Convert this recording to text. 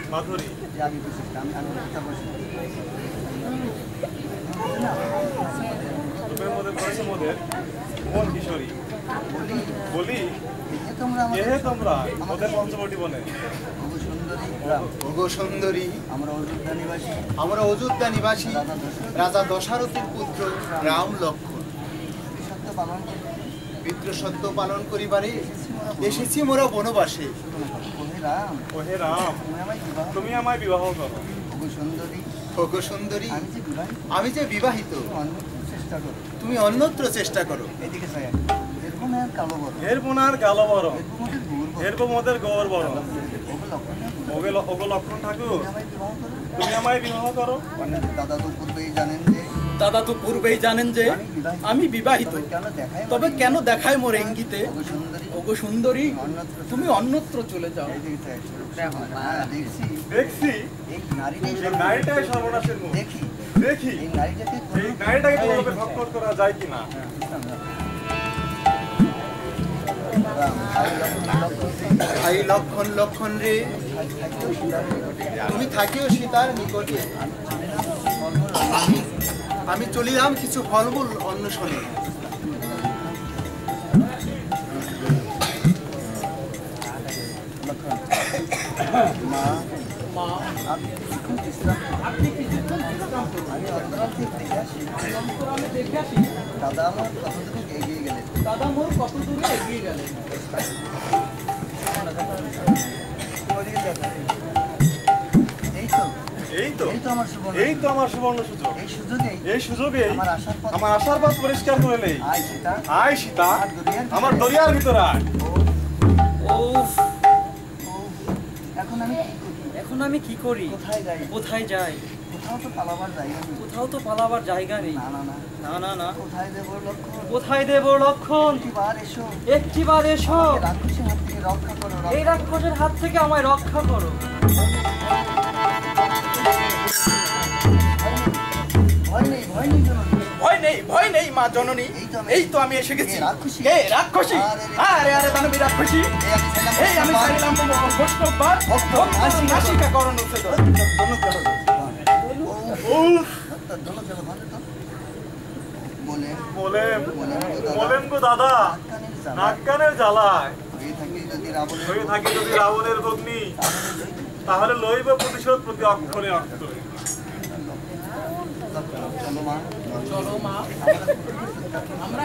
মাধুরী আমি বুঝেছিলাম আমি কথা বলছি রূপের মধ্যে পড়েছে মোদের কোন কিশোরী বলি তোমরা মোদের পঞ্চবটি বনে ওগো সুন্দরী আমরা অযোধ্যা নিবাসী রাজা দশরথের পুত্র রাম লক্ষ্মণ পিতৃসত্য পালন করিবারে এসেছি মোরা বনবাসে। ওহে রাম তুমি আমায় বিবাহ করো। ওগো সুন্দরী আমি যে বিবাহিত তুমি অন্যত্র চেষ্টা করো। এর বোনার কালো বড় এর মোদের গৌর বড় ওগো লক্ষ্মণ ঠাকুর তুমি আমায় বিবাহ করো। দাদা তো পূর্বেই জানেন যে আমি বিবাহিত, তবে কেন দেখায় মোর ইঙ্গিতে ওগো সুন্দরী তুমি অন্যত্র চলে যাও। দেখছি এই নারীটাই সর্বনাশের মুখ। দেখি এই নারীটাকে কিভাবে ভক্ষণ করা যায় কিনা। ভাই লক্ষণ লক্ষণ রে তুমি থাকিও সীতার নিকটে, আমি চলিলাম কিছু ফলমূল অন্বেষণে। দাদা আমার কত দূরে এগিয়ে গেলেন। এই তো আমার সুবর্ণ সুযোগ। এই সুযোগে আমার আশার পথ পরিষ্কার করলেই আয় সীতা আমার দরিয়ার ভিতরে আয়। এখন আমি কি করি? কোথায় যাই? কোথাও তো পালাবার জায়গা নেই। না কোথায় দেব লক্ষণ? একটিবার এসো এই রাক্ষসের হাত থেকে আমায় রক্ষা করো। ভয় নেই মা জননী, এই তো আমি এসে গেছি। রাক্ষসী আরে দানবী রাক্ষসী এই আমি চাইলাম বৈষ্ণববার নাসিকা করণ বলেন গো দাদা নাক কানের জ্বালায় হয়ে থাকি যদি রাবণের ভগ্নি, তাহলে লইব প্রতিশোধ প্রতি অক্ষরে অক্ষরে। চলো মা আমরা